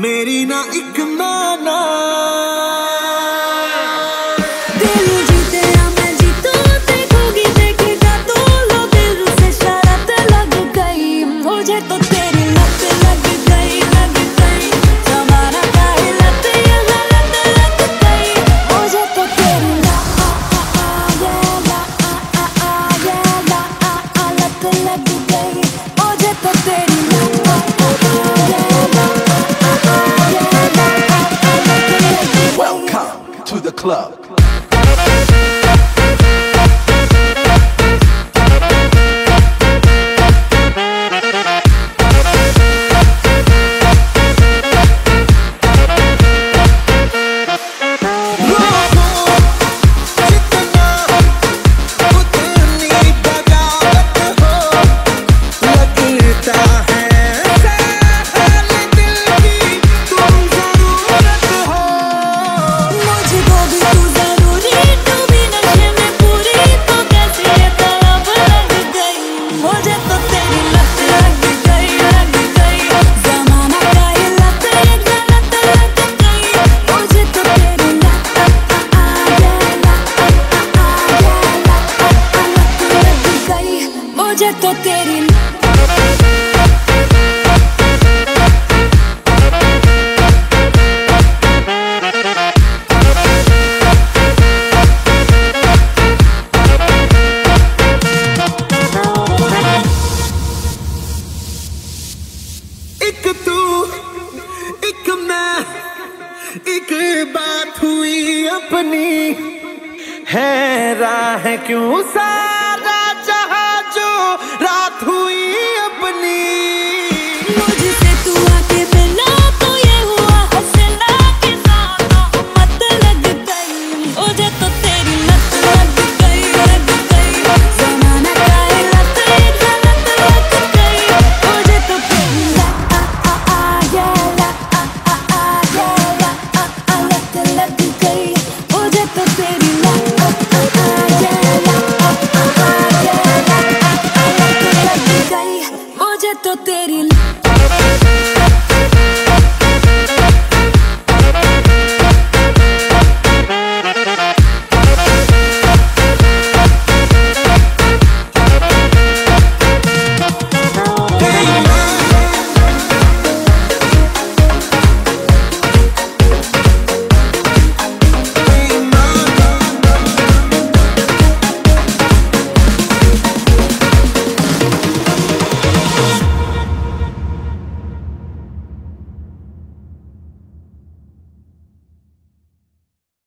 मेरी ना एक नाना दिल जीते या मैं जीतूं, देखोगी देखेगा तू, लो दिल से शरारत लग गई मुझे तो तेरी लत लग गई, लग गई जमाना का ही लत, ये लत लग गई मुझे तो तेरी लत लग गई, मुझे तो तेरी Welcome to the club. मुझे तो तेरी एक तू एक मैं, एक बात हुई अपनी है राह क्यों सा